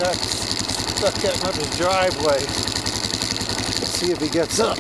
got stuck getting up his driveway. Let's see if he gets up.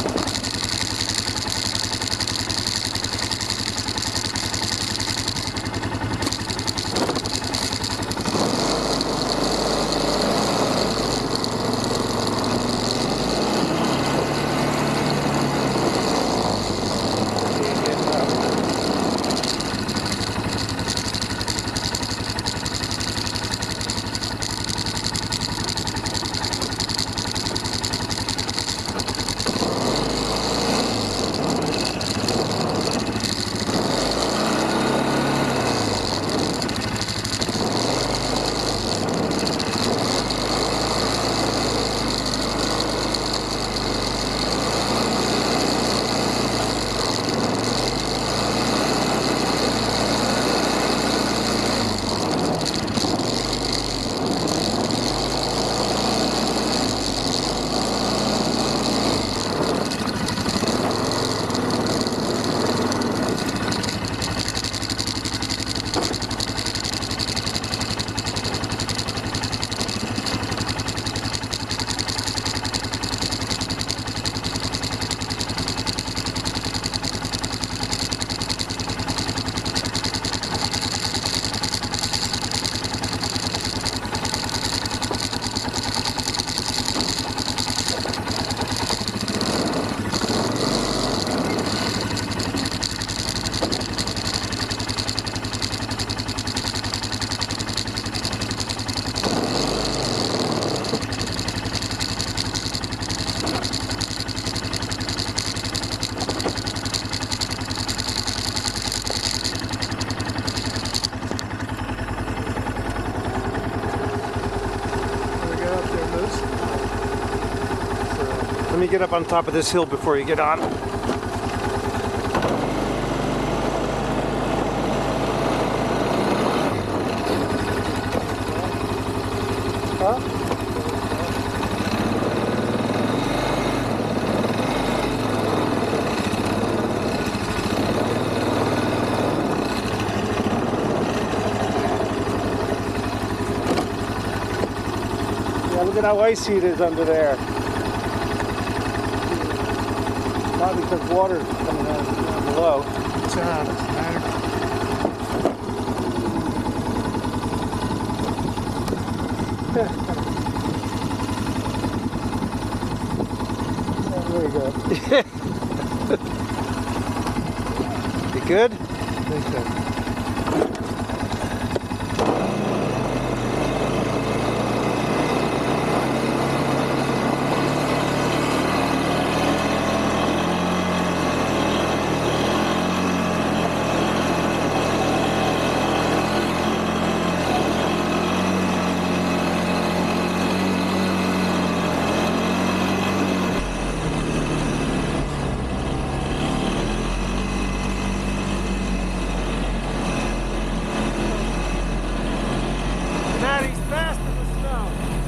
Let me get up on top of this hill before you get on. Huh? Yeah, look at how icy it is under there. Probably because water's coming out down below. What's that? There you go. You good? I think so. Maddy's fast in the snow.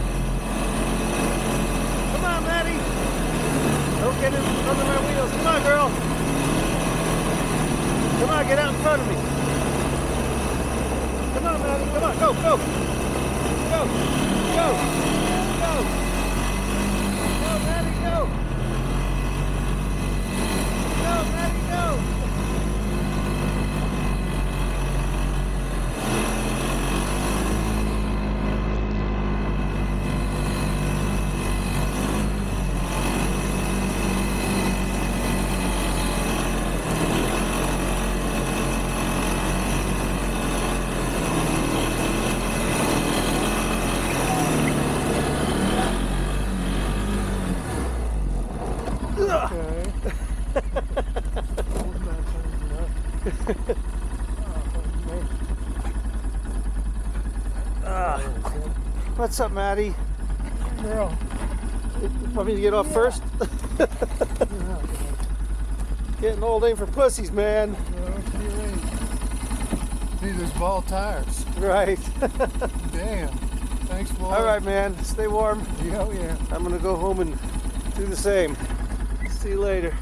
Come on, Maddy. Don't get in under my wheels. Come on, girl. Come on, get out in front of me. Come on, Maddy. Come on, go, go. Go, go, go. Go, Maddy, go. Go, Maddy, go. What's up, Maddy? Girl. Want me to get off first? Getting old ain't for pussies, man. Need those ball tires. Right. Damn. Thanks, Floyd. All right, man. Stay warm. Yeah, yeah. I'm gonna go home and do the same. See you later.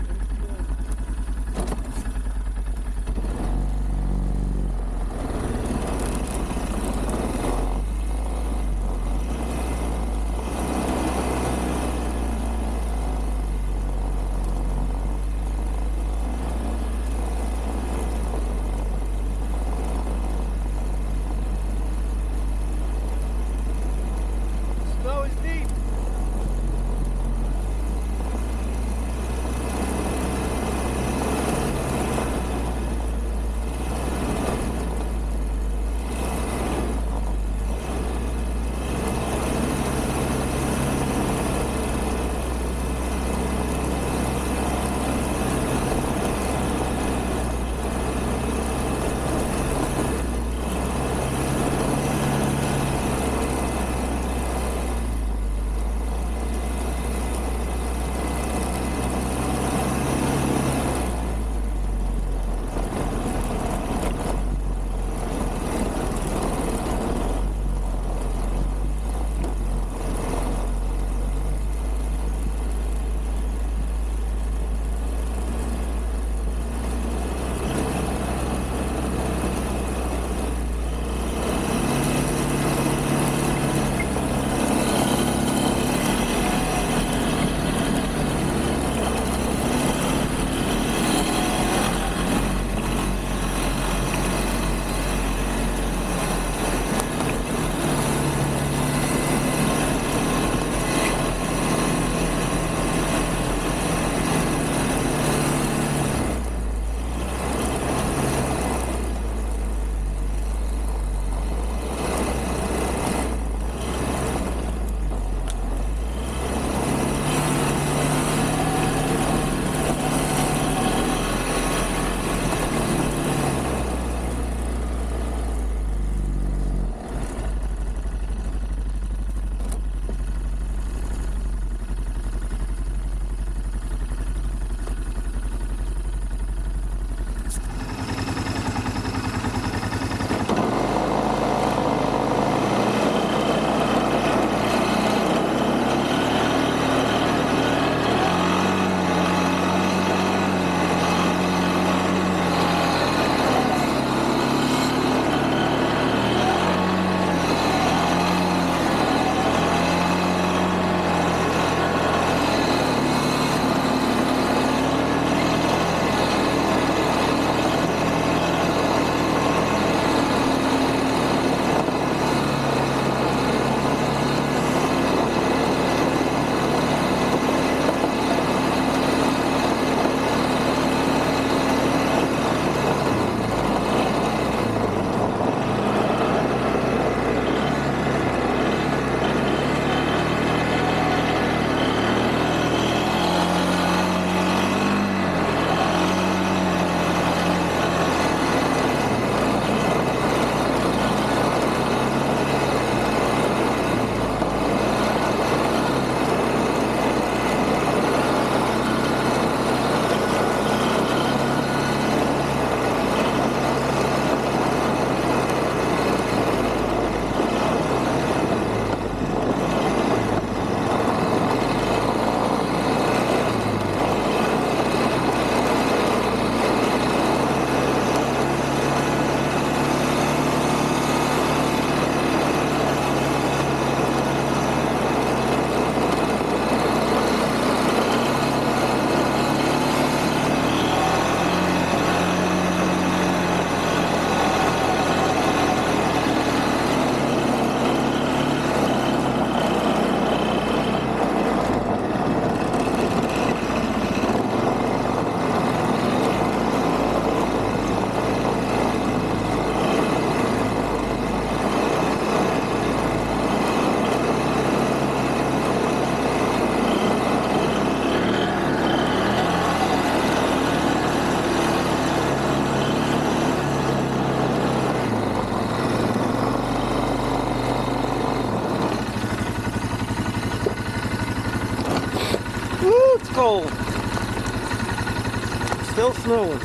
Still snowing.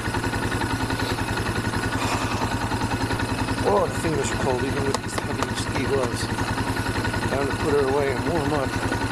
Oh, the fingers are cold even with these heavy ski gloves. Time to put her away and warm up.